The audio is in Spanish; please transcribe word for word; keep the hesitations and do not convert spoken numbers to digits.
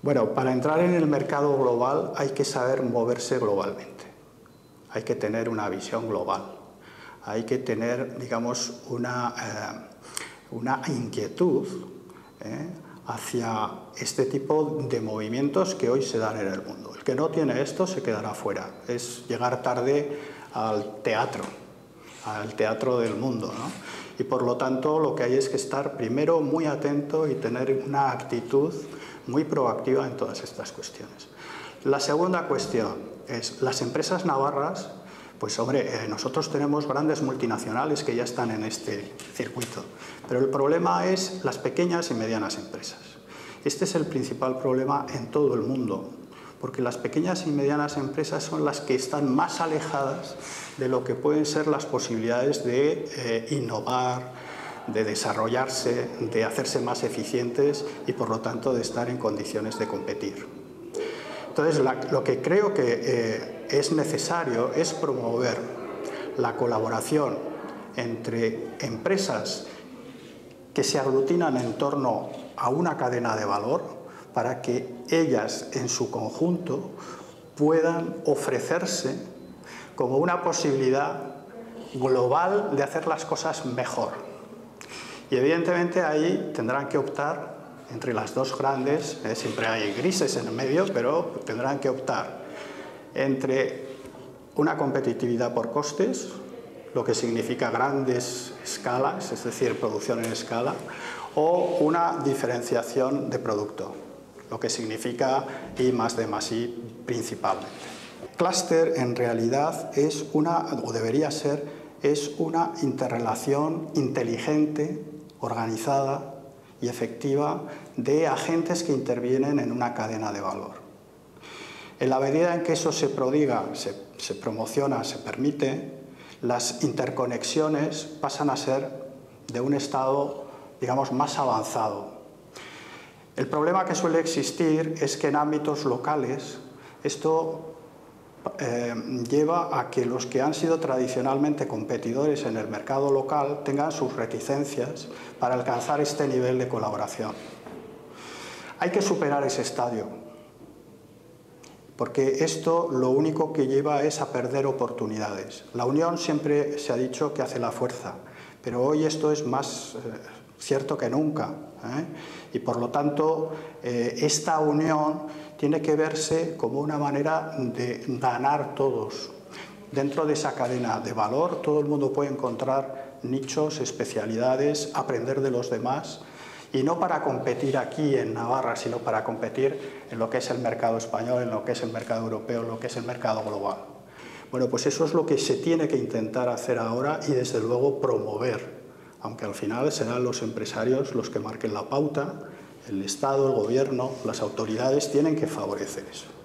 Bueno, para entrar en el mercado global hay que saber moverse globalmente. Hay que tener una visión global. Hay que tener, digamos, una, eh, una inquietud eh, hacia este tipo de movimientos que hoy se dan en el mundo. El que no tiene esto se quedará fuera. Es llegar tarde al teatro, al teatro del mundo, ¿no? Y por lo tanto lo que hay es que estar primero muy atento y tener una actitud muy proactiva en todas estas cuestiones. La segunda cuestión es las empresas navarras. Pues hombre, eh, nosotros tenemos grandes multinacionales que ya están en este circuito, pero el problema es las pequeñas y medianas empresas. Este es el principal problema en todo el mundo, porque las pequeñas y medianas empresas son las que están más alejadas de lo que pueden ser las posibilidades de eh, innovar, de desarrollarse, de hacerse más eficientes y por lo tanto de estar en condiciones de competir. Entonces, la, lo que creo que eh, es necesario es promover la colaboración entre empresas que se aglutinan en torno a una cadena de valor para que ellas en su conjunto puedan ofrecerse como una posibilidad global de hacer las cosas mejor. Y evidentemente ahí tendrán que optar entre las dos grandes, eh, siempre hay grises en el medio, pero tendrán que optar entre una competitividad por costes, lo que significa grandes escalas, es decir, producción en escala, o una diferenciación de producto, lo que significa I más D más I principalmente. Clúster en realidad es una, o debería ser, es una interrelación inteligente, organizada y efectiva de agentes que intervienen en una cadena de valor. En la medida en que eso se prodiga, se, se promociona, se permite, las interconexiones pasan a ser de un estado, digamos, más avanzado. El problema que suele existir es que en ámbitos locales esto eh, lleva a que los que han sido tradicionalmente competidores en el mercado local tengan sus reticencias para alcanzar este nivel de colaboración. Hay que superar ese estadio, porque esto lo único que lleva es a perder oportunidades. La unión siempre se ha dicho que hace la fuerza, pero hoy esto es más eh, cierto que nunca, ¿eh? Y por lo tanto eh, esta unión tiene que verse como una manera de ganar todos. Dentro de esa cadena de valor todo el mundo puede encontrar nichos, especialidades, aprender de los demás, y no para competir aquí en Navarra, sino para competir en lo que es el mercado español, en lo que es el mercado europeo, en lo que es el mercado global. Bueno, pues eso es lo que se tiene que intentar hacer ahora y desde luego promover, aunque al final serán los empresarios los que marquen la pauta, el Estado, el Gobierno, las autoridades tienen que favorecer eso.